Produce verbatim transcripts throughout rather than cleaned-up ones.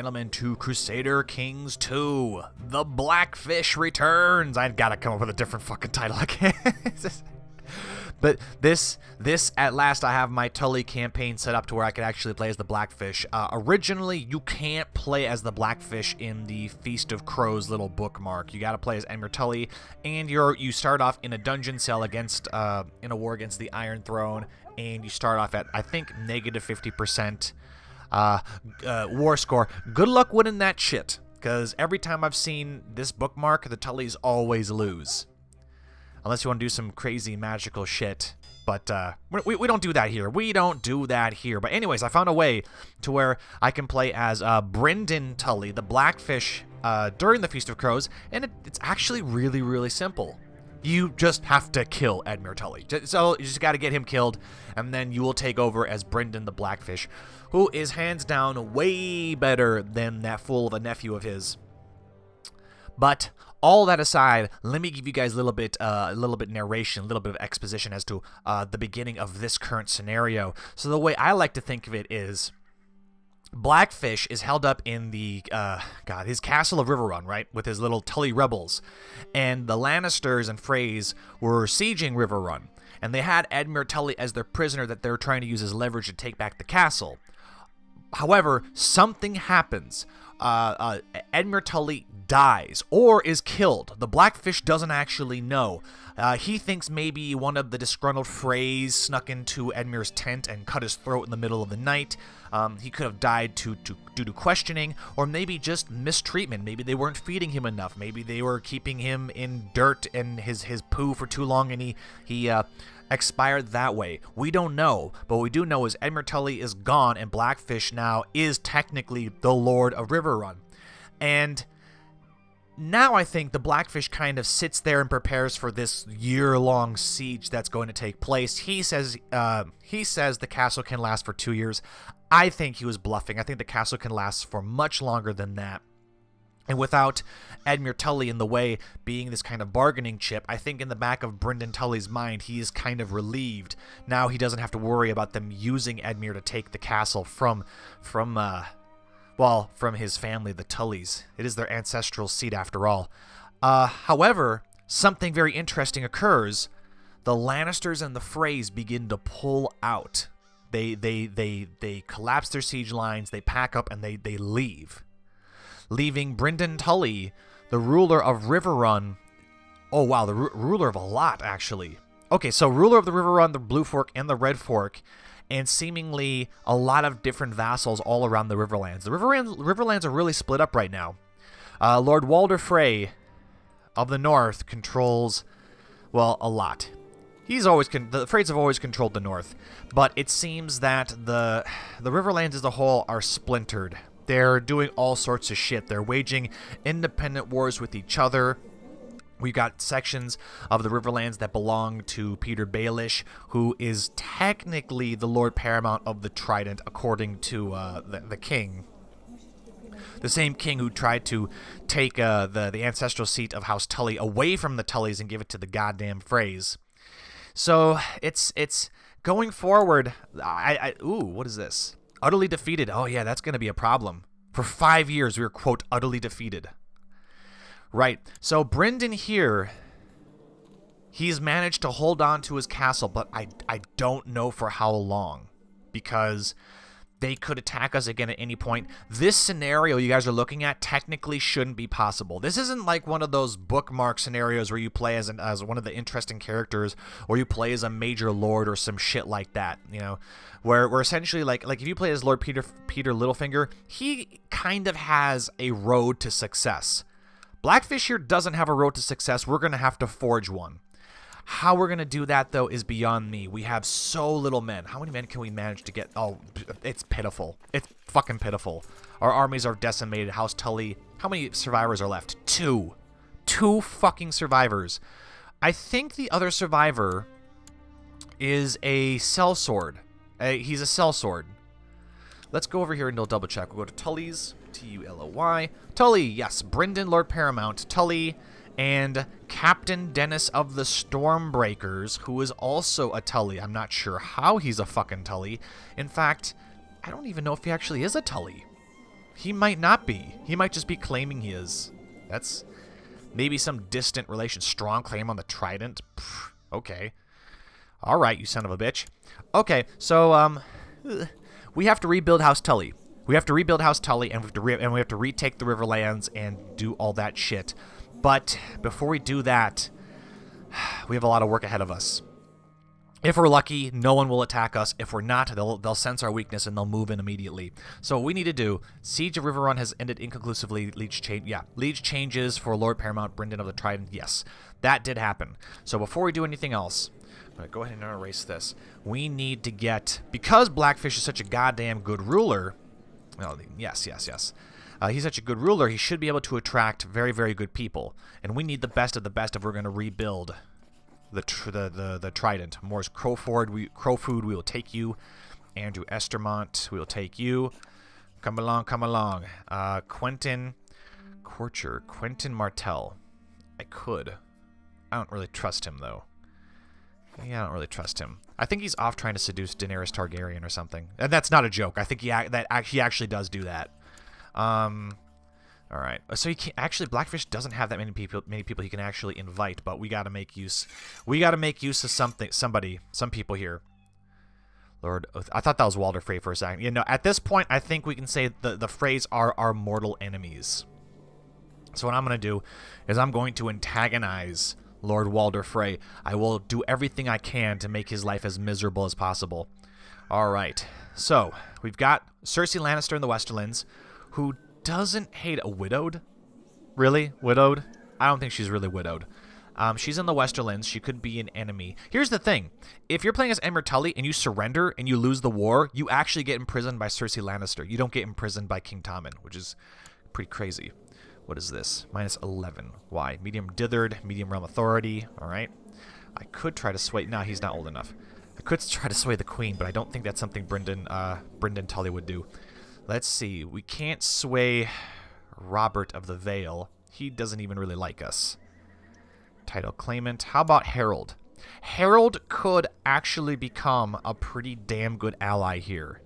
gentlemen, to Crusader Kings two. The Blackfish returns. I've got to come up with a different fucking title. I can't. But this, this at last, I have my Tully campaign set up to where I could actually play as the Blackfish. Uh, originally, you can't play as the Blackfish in the Feast of Crows little bookmark. You got to play as Emir Tully, and you're you start off in a dungeon cell against uh, in a war against the Iron Throne, and you start off at I think negative fifty percent uh, uh, war score. Good luck winning that shit, because every time I've seen this bookmark, the Tullys always lose. Unless you want to do some crazy magical shit. But uh, we, we don't do that here. We don't do that here. But anyways, I found a way to where I can play as uh, Brynden Tully, the Blackfish, uh, during the Feast of Crows. And it, it's actually really, really simple. You just have to kill Emir Tully. So you just got to get him killed. And then you will take over as Brynden the Blackfish, who is hands down way better than that fool of a nephew of his. But all that aside, let me give you guys a little bit, uh, a little bit narration, a little bit of exposition as to uh, the beginning of this current scenario. So the way I like to think of it is, Blackfish is held up in the, uh, God, his castle of Rivverrun, right, with his little Tully rebels, and the Lannisters and Freys were sieging Rivverrun, and they had Emir Tully as their prisoner that they were trying to use as leverage to take back the castle. However, something happens. Uh, uh, Emir Tully dies or is killed. The Blackfish doesn't actually know. Uh, he thinks maybe one of the disgruntled Freys snuck into Edmir's tent and cut his throat in the middle of the night. Um, he could have died to, to, due to questioning, or maybe just mistreatment. Maybe they weren't feeding him enough. Maybe they were keeping him in dirt and his, his poo for too long, and he, he uh, expired that way. We don't know, but what we do know is Emir Tully is gone, and Blackfish now is technically the Lord of Rivverrun. And now I think the Blackfish kind of sits there and prepares for this year-long siege that's going to take place. He says uh, he says the castle can last for two years. I think he was bluffing. I think the castle can last for much longer than that. And without Emir Tully in the way, being this kind of bargaining chip, I think in the back of Brynden Tully's mind, he is kind of relieved. Now he doesn't have to worry about them using Emir to take the castle from, from, uh, well, from his family, the Tullys. It is their ancestral seat after all. Uh, however, something very interesting occurs. The Lannisters and the Freys begin to pull out. They, they, they, they collapse their siege lines, they pack up, and they, they leave. Leaving Brynden Tully, the ruler of Rivverrun. Oh, wow, the ru ruler of a lot, actually. Okay, so ruler of the Rivverrun, the Blue Fork, and the Red Fork, and seemingly a lot of different vassals all around the Riverlands. The Riverlands, Riverlands are really split up right now. Uh, Lord Walder Frey of the North controls, well, a lot. He's always con the Freys have always controlled the North, but it seems that the the Riverlands as a whole are splintered. They're doing all sorts of shit. They're waging independent wars with each other. We've got sections of the Riverlands that belong to Peter Baelish, who is technically the Lord Paramount of the Trident, according to uh, the, the king. The same king who tried to take uh, the, the ancestral seat of House Tully away from the Tullys and give it to the goddamn Freys. So, it's, it's going forward. I, I, ooh, what is this? Utterly defeated. Oh, yeah, that's going to be a problem. For five years, we were, quote, utterly defeated. Right. So, Brynden here, he's managed to hold on to his castle, but I, I don't know for how long. Because they could attack us again at any point. This scenario you guys are looking at technically shouldn't be possible. This isn't like one of those bookmark scenarios where you play as, an, as one of the interesting characters, or you play as a major lord or some shit like that, you know, where we're essentially like, like if you play as Lord Peter, Peter Littlefinger, he kind of has a road to success. Blackfish here doesn't have a road to success. We're going to have to forge one. How we're going to do that, though, is beyond me. We have so little men. How many men can we manage to get? Oh, it's pitiful. It's fucking pitiful. Our armies are decimated. House Tully. How many survivors are left? Two. Two fucking survivors. I think the other survivor is a sellsword. Uh, he's a sellsword. Let's go over here and we'll double check. We'll go to Tully's. T U L O Y. Tully, yes. Brynden, Lord Paramount. Tully and Captain Dennis of the Stormbreakers, who is also a Tully. I'm not sure how he's a fucking Tully. In fact, I don't even know if he actually is a Tully. He might not be. He might just be claiming he is. That's maybe some distant relation. Strong claim on the trident. Pfft, okay. All right, you son of a bitch. Okay, so um, we have to rebuild House Tully. We have to rebuild House Tully, and we have to re and we have to retake the Riverlands and do all that shit. But before we do that, we have a lot of work ahead of us. If we're lucky, no one will attack us. If we're not, they'll they'll sense our weakness and they'll move in immediately. So what we need to do, Siege of Rivverrun has ended inconclusively. Liege change, yeah, Liege changes for Lord Paramount, Brynden of the Trident. Yes, that did happen. So before we do anything else, I'm gonna go ahead and erase this. We need to get, because Blackfish is such a goddamn good ruler. Oh, yes, yes, yes. Uh, he's such a good ruler. He should be able to attract very, very good people, and we need the best of the best if we're gonna rebuild The, tr the the the Trident. Moore's Crowford, we Crowfood, we will take you. Andrew Estermont, we will take you. Come along, come along. Uh, Quentin Corcher, Quentin Martell. I could. I don't really trust him though. Yeah, I don't really trust him. I think he's off trying to seduce Daenerys Targaryen or something, and that's not a joke. I think he that he actually does do that. Um. All right, so he can't, actually Blackfish doesn't have that many people many people he can actually invite, but we got to make use we got to make use of something somebody some people here. Lord, I thought that was Walder Frey for a second. You know, at this point I think we can say the the phrase are our mortal enemies. So what I'm going to do is I'm going to antagonize Lord Walder Frey. I will do everything I can to make his life as miserable as possible. All right. So, we've got Cersei Lannister in the Westerlands, who doesn't hate a widowed. Really? Widowed? I don't think she's really widowed. Um, she's in the Westerlands. She could be an enemy. Here's the thing. If you're playing as Emer Tully and you surrender and you lose the war, you actually get imprisoned by Cersei Lannister. You don't get imprisoned by King Tommen, which is pretty crazy. What is this? minus eleven. Why? Medium dithered, medium realm authority. All right. I could try to sway... Nah, he's not old enough. I could try to sway the queen, but I don't think that's something Brynden, uh, Brynden Tully would do. Let's see. We can't sway Robert of the Vale. He doesn't even really like us. Title claimant. How about Harold? Harold could actually become a pretty damn good ally here.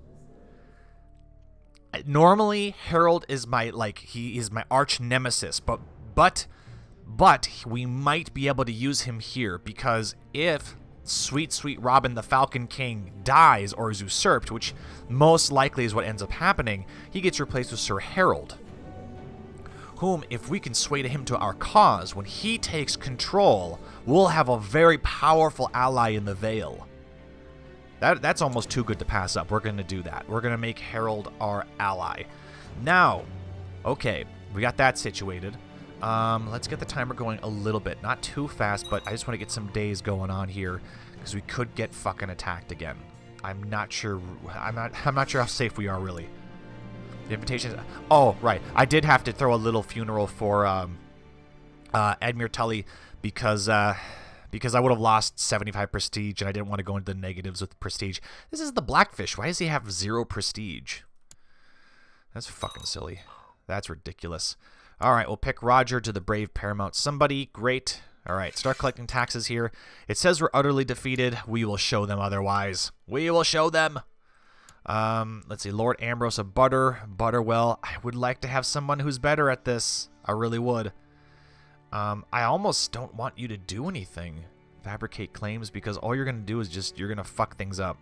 Normally, Harold is my, like, he is my arch nemesis, but, but, but, we might be able to use him here, because if sweet, sweet Robin the Falcon King dies or is usurped, which most likely is what ends up happening, he gets replaced with Sir Harold, whom, if we can sway to him to our cause, when he takes control, we'll have a very powerful ally in the Vale. That, that's almost too good to pass up. We're going to do that. We're going to make Harold our ally. Now, okay, we got that situated. Um, let's get the timer going a little bit. Not too fast, but I just want to get some days going on here, because we could get fucking attacked again. I'm not sure. I'm not. I'm not sure how safe we are, really. The invitation. Oh, right. I did have to throw a little funeral for um, uh, Edmure Tully because. Uh, Because I would have lost seventy-five prestige, and I didn't want to go into the negatives with prestige. This is the Blackfish. Why does he have zero prestige? That's fucking silly. That's ridiculous. All right, we'll pick Roger to the Brave Paramount. Somebody, great. All right, start collecting taxes here. It says we're utterly defeated. We will show them otherwise. We will show them. Um, let's see, Lord Ambrose of Butter. Butterwell. I would like to have someone who's better at this. I really would. Um, I almost don't want you to do anything. Fabricate claims, because all you're going to do is just, you're going to fuck things up.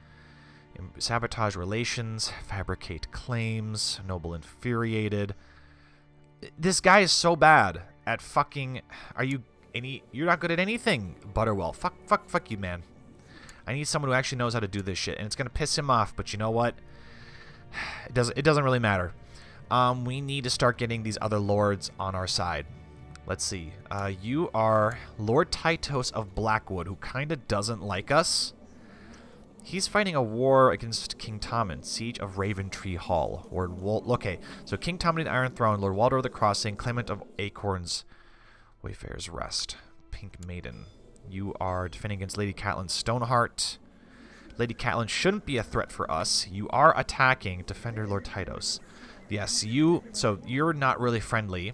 Sabotage relations, fabricate claims, noble infuriated. This guy is so bad at fucking, are you any, you're not good at anything, Butterwell. Fuck, fuck, fuck you, man. I need someone who actually knows how to do this shit, and it's going to piss him off, but you know what? It doesn't, it doesn't really matter. Um, we need to start getting these other lords on our side. Let's see. Uh, you are Lord Tytos of Blackwood, who kind of doesn't like us. He's fighting a war against King Tommen, Siege of Raventree Hall. Lord Wal okay, so King Tommen of the Iron Throne, Lord Walder of the Crossing, Clement of Acorns, Wayfarer's Rest, Pink Maiden. You are defending against Lady Catelyn Stoneheart. Lady Catelyn shouldn't be a threat for us. You are attacking Defender Lord Tytos. Yes, you. So you're not really friendly.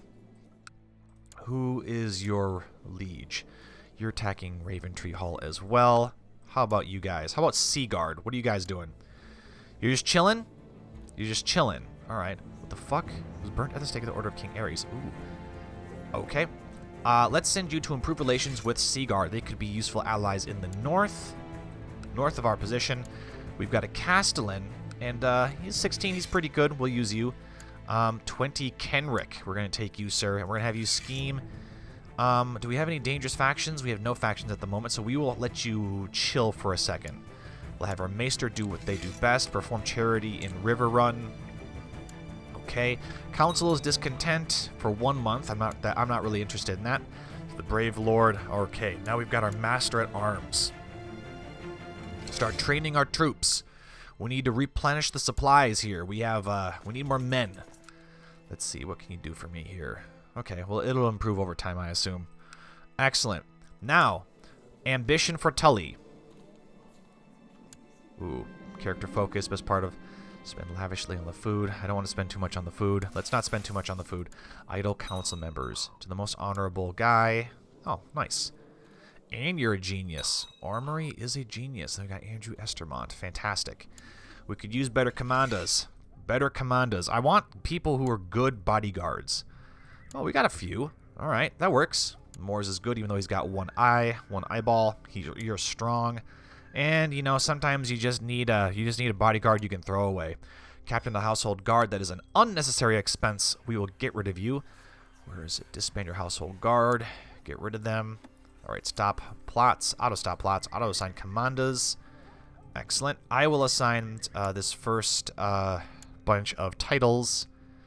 Who is your liege? You're attacking Raventree Hall as well. How about you guys? How about Seaguard? What are you guys doing? You're just chilling? You're just chilling. Alright. What the fuck? It was burnt at the stake of the Order of King Ares. Ooh. Okay. Uh, let's send you to improve relations with Seaguard. They could be useful allies in the north. North of our position. We've got a Castellan. And uh, he's sixteen. He's pretty good. We'll use you. Um, twenty Kenrick. We're going to take you, sir. And we're going to have you scheme. Um, do we have any dangerous factions? We have no factions at the moment, so we will let you chill for a second. We'll have our Maester do what they do best. Perform charity in Rivverrun. Okay. Council is discontent for one month. I'm not that I'm not really interested in that. The Brave Lord. Okay. Now we've got our Master at Arms. Start training our troops. We need to replenish the supplies here. We have uh we need more men. Let's see, what can you do for me here? Okay, well it'll improve over time, I assume. Excellent. Now, ambition for Tully. Ooh, character focus, best part of spend lavishly on the food. I don't want to spend too much on the food. Let's not spend too much on the food. Idle council members. To the most honorable guy. Oh, nice. And you're a genius. Armory is a genius. Then we got Andrew Estermont. Fantastic. We could use better commandos. Better commandos. I want people who are good bodyguards. Oh, we got a few. All right, that works. Moore's is good, even though he's got one eye, one eyeball. He, you're strong. And, you know, sometimes you just need a you just need a bodyguard you can throw away. Captain the household guard, that is an unnecessary expense. We will get rid of you. Where is it? Disband your household guard. Get rid of them. Alright, stop plots. Auto stop plots. Auto assign commandos. Excellent. I will assign uh, this first uh, bunch of titles.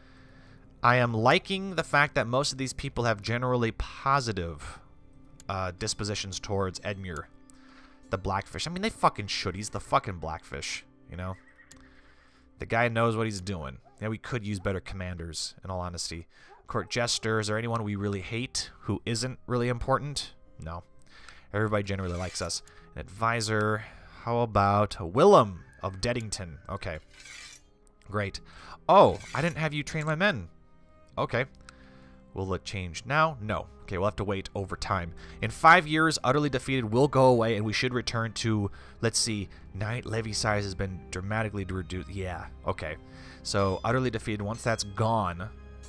I am liking the fact that most of these people have generally positive uh, dispositions towards Edmure. The Blackfish. I mean, they fucking should. He's the fucking Blackfish, you know? The guy knows what he's doing. Yeah, we could use better commanders, in all honesty. Court jesters, or anyone we really hate who isn't really important? No. Everybody generally likes us. An advisor. How about Willem of Deddington? Okay. Great. Oh, I didn't have you train my men. Okay. Will it change now? No. Okay, we'll have to wait over time. In five years, Utterly Defeated will go away, and we should return to, let's see, Knight levy size has been dramatically reduced. Yeah, okay. So, Utterly Defeated, once that's gone,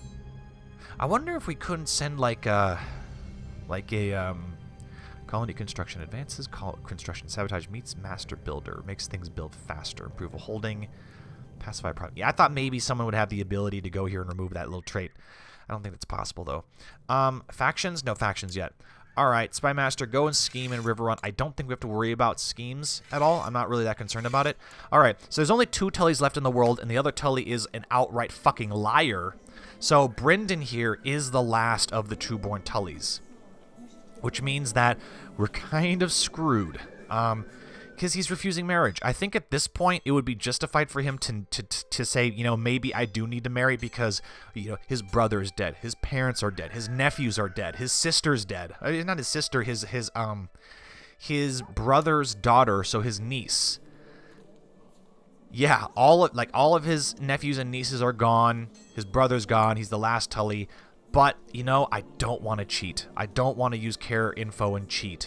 I wonder if we couldn't send, like, a, like a, um, colony construction advances, call construction sabotage meets master builder, makes things build faster, improve a holding, pacify problem. Yeah, I thought maybe someone would have the ability to go here and remove that little trait. I don't think that's possible, though. Um, factions? No factions yet. Alright, Spymaster, go and scheme in Rivverrun. I don't think we have to worry about schemes at all. I'm not really that concerned about it. Alright, so there's only two Tullys left in the world, and the other Tully is an outright fucking liar. So Brynden here is the last of the true-born Tullys. Which means that we're kind of screwed. Um... Because he's refusing marriage. I think at this point it would be justified for him to, to to say, you know, maybe I do need to marry because, you know, his brother is dead, his parents are dead, his nephews are dead, his sister's dead. Uh, not his sister, his his um his brother's daughter, so his niece. Yeah, all of, like all of his nephews and nieces are gone. His brother's gone. He's the last Tully. But you know, I don't want to cheat. I don't want to use care info and cheat.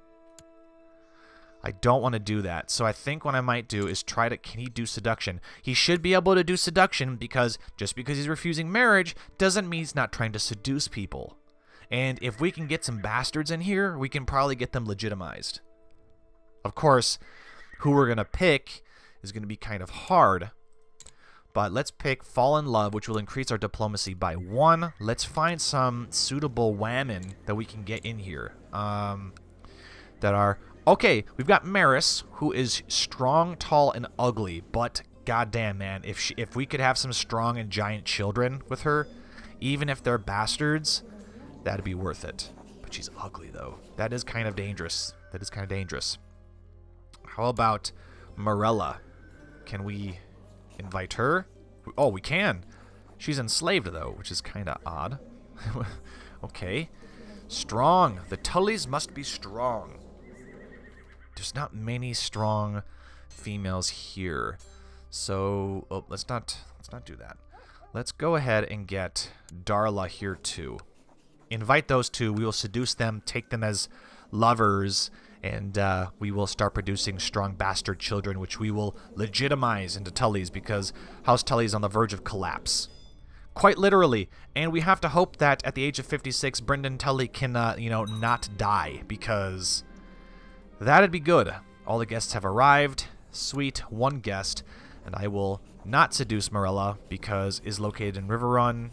I don't want to do that. So I think what I might do is try to... Can he do seduction? He should be able to do seduction because just because he's refusing marriage doesn't mean he's not trying to seduce people. And if we can get some bastards in here, we can probably get them legitimized. Of course, who we're going to pick is going to be kind of hard. But let's pick Fall in Love, which will increase our diplomacy by one. Let's find some suitable women that we can get in here. Um, that are... Okay, we've got Maris, who is strong, tall, and ugly, but goddamn, man, if she, if we could have some strong and giant children with her, even if they're bastards, that'd be worth it. But she's ugly, though. That is kind of dangerous. That is kind of dangerous. How about Morella? Can we invite her? Oh, we can. She's enslaved, though, which is kind of odd. Okay. Strong. The Tullys must be strong. There's not many strong females here, so oh, let's not let's not do that. Let's go ahead and get Darla here too. Invite those two. We will seduce them, take them as lovers, And uh, we will start producing strong bastard children, which we will legitimize into Tullys, because House Tully is on the verge of collapse. Quite literally. And we have to hope that at the age of fifty-six, Brynden Tully can, uh, you know, not die, because that'd be good. All the guests have arrived. Sweet. One guest. And I will not seduce Marilla, because is located in Rivverrun.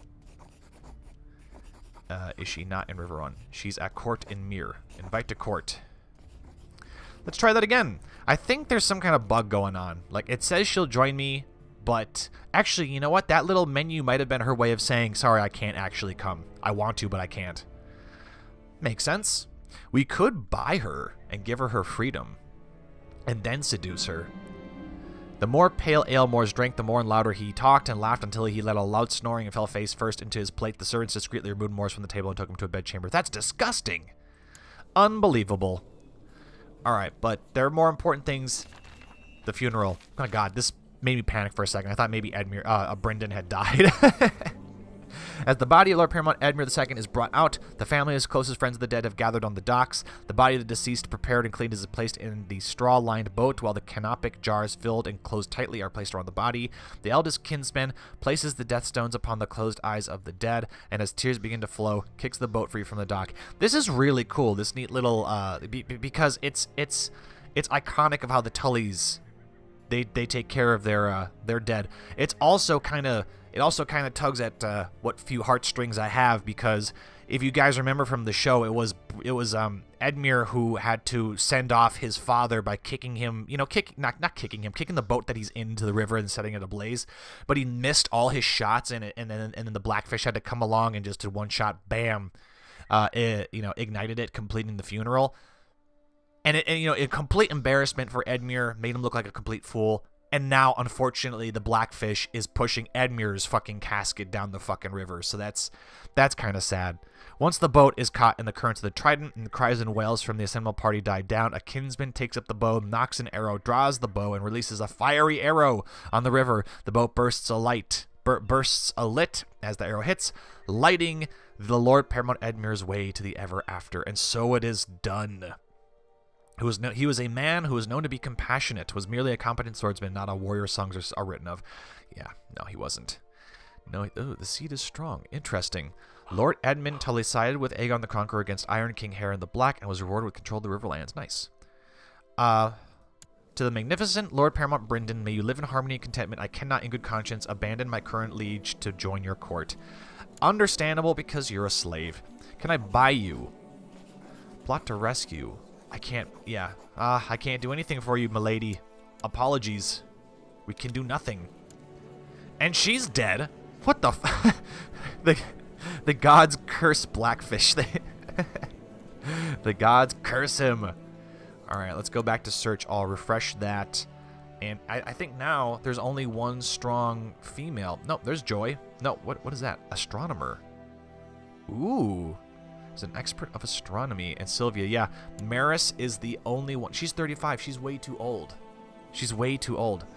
Uh, is she not in Rivverrun? She's at court in Mire. Invite to court. Let's try that again. I think there's some kind of bug going on. Like, it says she'll join me, but actually, you know what? That little menu might have been her way of saying, sorry, I can't actually come. I want to, but I can't. Makes sense. We could buy her and give her her freedom and then seduce her. The more pale ale Moore's drank, the more and louder he talked and laughed until he let a loud snoring and fell face first into his plate. The servants discreetly removed Moore's from the table and took him to a bedchamber. That's disgusting. Unbelievable. Alright, but there are more important things. The funeral. Oh god, this made me panic for a second. I thought maybe Edmure, uh, Brynden had died. As the body of Lord Paramount Edmure the Second is brought out, the family and his closest friends of the dead have gathered on the docks. The body of the deceased, prepared and cleaned, is placed in the straw-lined boat, while the canopic jars filled and closed tightly are placed around the body. The eldest kinsman places the death stones upon the closed eyes of the dead, and as tears begin to flow, kicks the boat free from the dock. This is really cool, this neat little, uh, be because it's, it's, it's iconic of how the Tullys, they, they take care of their, uh, their dead. It's also kind of... It also kind of tugs at uh, what few heartstrings I have, because if you guys remember from the show, it was it was um, Edmure who had to send off his father by kicking him, you know, kick not not kicking him, kicking the boat that he's into the river and setting it ablaze. But he missed all his shots, and it, and then and then the Blackfish had to come along and just in one shot, bam, uh, it, you know, ignited it, completing the funeral. And it, and, you know, a complete embarrassment for Edmure, made him look like a complete fool. And now, unfortunately, the Blackfish is pushing Edmure's fucking casket down the fucking river. So that's that's kind of sad. Once the boat is caught in the currents of the Trident and the cries and wails from the assembled party die down, a kinsman takes up the bow, knocks an arrow, draws the bow, and releases a fiery arrow on the river. The boat bursts alight, bur bursts alit as the arrow hits, lighting the Lord Paramount Edmure's way to the ever after. And so it is done. Who was no, he was a man who was known to be compassionate, was merely a competent swordsman, not a warrior songs are, are written of. Yeah, no, he wasn't. No, oh, the seed is strong. Interesting. Lord Edmund Tully sided with Aegon the Conqueror against Iron King Harren the Black and was rewarded with control of the Riverlands. Nice. Uh, to the magnificent Lord Paramount Brynden, may you live in harmony and contentment. I cannot in good conscience abandon my current liege to join your court. Understandable, because you're a slave. Can I buy you? Plot to rescue. I can't, yeah, uh, I can't do anything for you, milady. Apologies. We can do nothing. And she's dead. What the f- the, the gods curse Blackfish. The gods curse him. Alright, let's go back to search. I'll refresh that. And I, I think now there's only one strong female. No, there's Joy. No, what what is that? Astronomer. Ooh. Is an expert of astronomy. And Sylvia, yeah. Maris is the only one. She's thirty-five. She's way too old. She's way too old.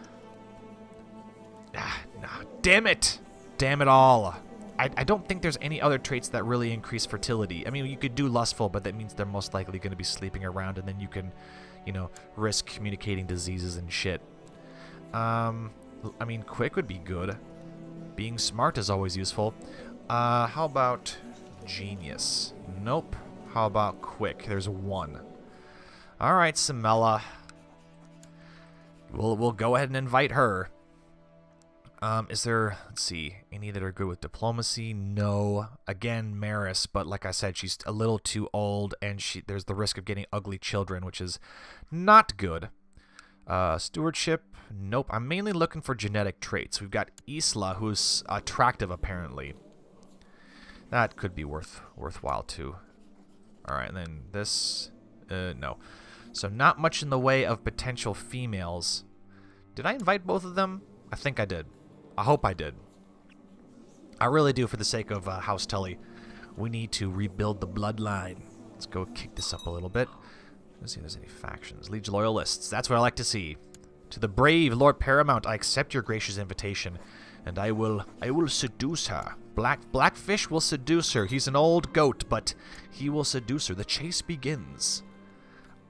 Ah, nah. Damn it. Damn it all. I, I don't think there's any other traits that really increase fertility. I mean, you could do lustful, but that means they're most likely going to be sleeping around, and then you can, you know, risk communicating diseases and shit. Um, I mean, quick would be good. Being smart is always useful. Uh, how about... genius? Nope. How about quick? There's one. Alright, Samela. We'll, we'll go ahead and invite her. Um, is there, let's see, any that are good with diplomacy? No. Again, Maris, but like I said, she's a little too old, and she there's the risk of getting ugly children, which is not good. Uh, stewardship? Nope. I'm mainly looking for genetic traits. We've got Isla, who's attractive, apparently. That could be worth worthwhile too. All right, and then this, uh, no. So not much in the way of potential females. Did I invite both of them? I think I did. I hope I did. I really do, for the sake of uh, House Tully. We need to rebuild the bloodline. Let's go kick this up a little bit. Let's see if there's any factions. Liege loyalists. That's what I like to see. To the brave Lord Paramount, I accept your gracious invitation, and I will, I will seduce her. Black Blackfish will seduce her. He's an old goat, but he will seduce her. The chase begins.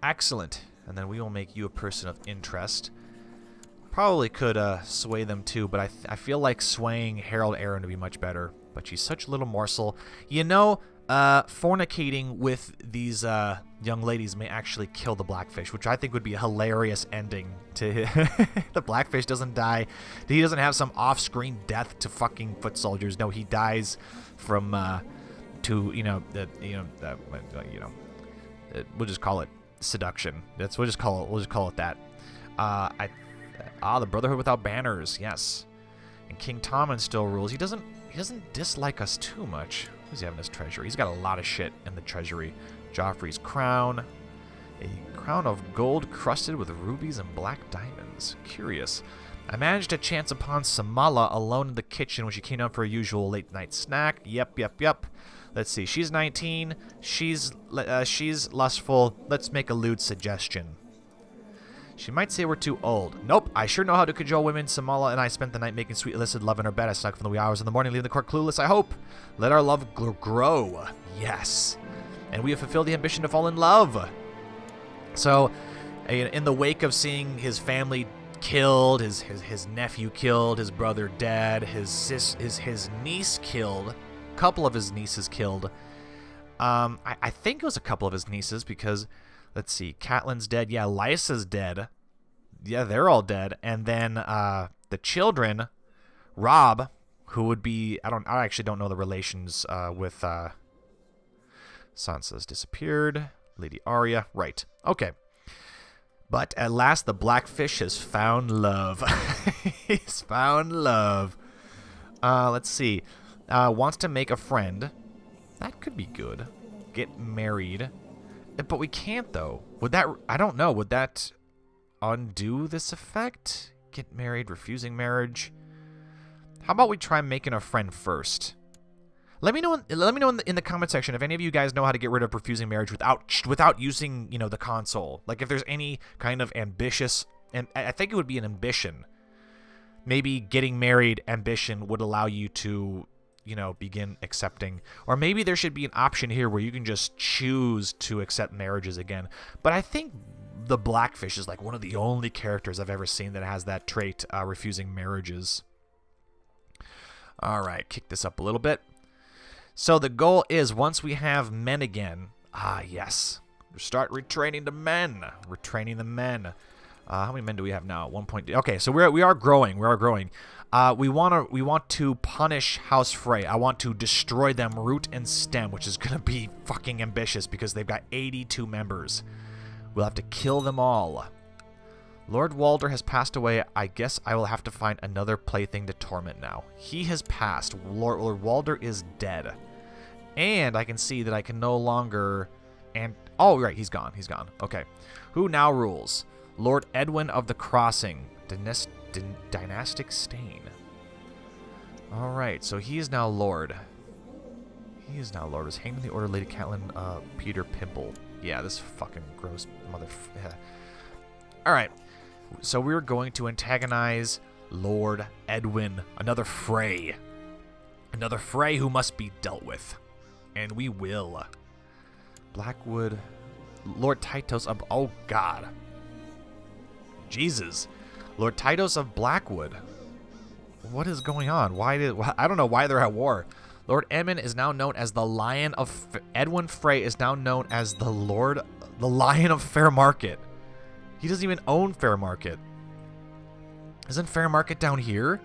Excellent. And then we will make you a person of interest. Probably could uh, sway them too, but I, th I feel like swaying Harold Aaron to be much better. But she's such a little morsel. You know, uh, fornicating with these uh, young ladies may actually kill the Blackfish, which I think would be a hilarious ending to the Blackfish doesn't die. He doesn't have some off-screen death to fucking foot soldiers. No, he dies from uh, to you know the you know uh, you know uh, we'll just call it seduction. That's we'll just call it we'll just call it that. Uh, I ah the Brotherhood without banners, yes. And King Tommen still rules. He doesn't he doesn't dislike us too much. What does he have in his treasury? He's got a lot of shit in the treasury. Joffrey's crown, a crown of gold crusted with rubies and black diamonds. Curious. I managed to chance upon Samala alone in the kitchen when she came down for a usual late night snack. Yep, yep, yep. Let's see. She's nineteen. She's uh, she's lustful. Let's make a lewd suggestion. She might say we're too old. Nope. I sure know how to cajole women. Samala and I spent the night making sweet illicit love in her bed. I snuck from the wee hours in the morning, leaving the court clueless. I hope. Let our love grow. Yes. And we have fulfilled the ambition to fall in love. So, in the wake of seeing his family killed, his his, his nephew killed, his brother dead, his sis, his his niece killed, a couple of his nieces killed. Um, I, I think it was a couple of his nieces because, let's see, Catelyn's dead. Yeah, Lysa's dead. Yeah, they're all dead. And then uh, the children, Robb, who would be I don't I actually don't know the relations uh, with. Uh, Sansa's disappeared. Lady Arya. Right. Okay. But at last the Blackfish has found love. He's found love. Uh, let's see. Uh, wants to make a friend. That could be good. Get married. But we can't, though. Would that... I don't know. Would that undo this effect? Get married. Refusing marriage. How about we try making a friend first? Let me know. In, let me know in the, in the comment section if any of you guys know how to get rid of refusing marriage without without using you know the console. Like if there's any kind of ambitious, and I think it would be an ambition. Maybe getting married ambition would allow you to you know begin accepting, or maybe there should be an option here where you can just choose to accept marriages again. But I think the Blackfish is like one of the only characters I've ever seen that has that trait, uh, refusing marriages. All right, kick this up a little bit. So the goal is, once we have men again, ah, yes, start retraining the men. Retraining the men. Uh, how many men do we have now? One point. Okay, so we're we are growing. We are growing. Uh, we want to we want to punish House Frey. I want to destroy them root and stem, which is gonna be fucking ambitious because they've got eighty-two members. We'll have to kill them all. Lord Walder has passed away. I guess I will have to find another plaything to torment now. He has passed. Lord, Lord Walder is dead. And I can see that I can no longer... and Oh, right, he's gone. He's gone. Okay. Who now rules? Lord Edwin of the Crossing. Dynast din dynastic Stain. Alright, so he is now Lord. He is now Lord. Was hanged in the order Lady Catelyn uh, Peter Pimple. Yeah, this fucking gross mother... Alright. So we're going to antagonize Lord Edwin. Another Frey. Another Frey who must be dealt with. And we will. Blackwood. Lord Tytos of... Oh, God. Jesus. Lord Tytos of Blackwood. What is going on? Why did... I don't know why they're at war. Lord Edmund is now known as the Lion of... Edwin Frey is now known as the Lord... The Lion of Fair Market. He doesn't even own Fair Market. Isn't Fair Market down here?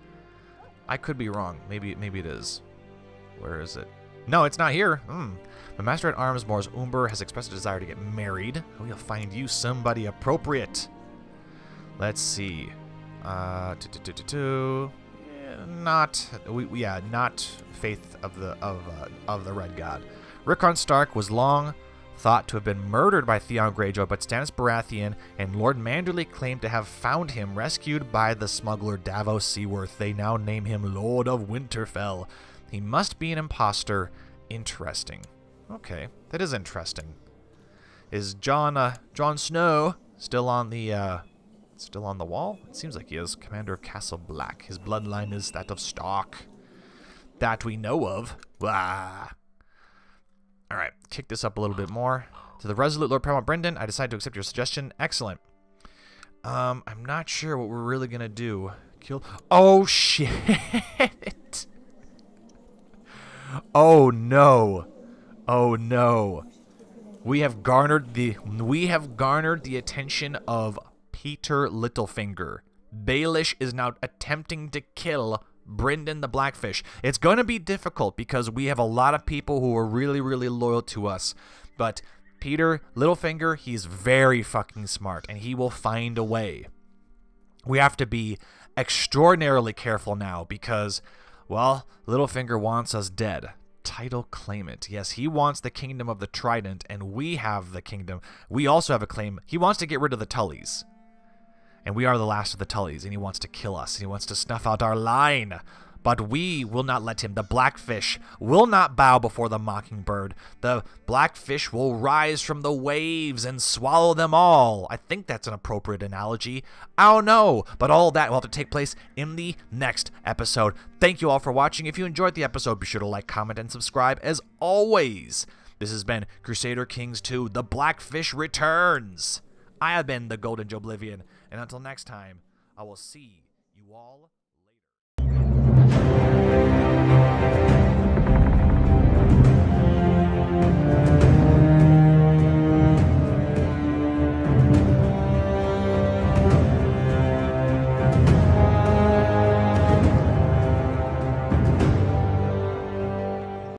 I could be wrong. Maybe maybe it is. Where is it? No, it's not here. Hmm. The Master at Arms, Mors Umber, has expressed a desire to get married. We'll find you somebody appropriate. Let's see. Uh, do, do, do, do. Yeah, not. We, yeah, not Faith of the of uh, of the Red God. Rickon Stark was long thought to have been murdered by Theon Greyjoy, but Stannis Baratheon and Lord Manderley claimed to have found him rescued by the smuggler Davos Seaworth. They now name him Lord of Winterfell. He must be an imposter. Interesting. Okay, that is interesting. Is Jon uh, Jon Snow still on the uh, still on the wall? It seems like he is. Commander of Castle Black. His bloodline is that of Stark. That we know of. Blah. All right, kick this up a little bit more. To the resolute Lord Paramount Brynden, I decided to accept your suggestion. Excellent. Um, I'm not sure what we're really gonna do. Kill. Oh shit! Oh no! Oh no! We have garnered the we have garnered the attention of Peter Littlefinger. Baelish is now attempting to kill Brynden the Blackfish. It's gonna be difficult because we have a lot of people who are really, really loyal to us, but Peter Littlefinger, he's very fucking smart, and he will find a way. We have to be extraordinarily careful now because, well, Littlefinger wants us dead. Title claimant. Yes, he wants the kingdom of the Trident, and we have the kingdom. We also have a claim. He wants to get rid of the Tullys. And we are the last of the Tullys, and he wants to kill us. He wants to snuff out our line. But we will not let him. The Blackfish will not bow before the Mockingbird. The Blackfish will rise from the waves and swallow them all. I think that's an appropriate analogy. I don't know. But all that will have to take place in the next episode. Thank you all for watching. If you enjoyed the episode, be sure to like, comment, and subscribe. As always, this has been Crusader Kings two, The Blackfish Returns. I have been the Golden Joeblivion. And until next time, I will see you all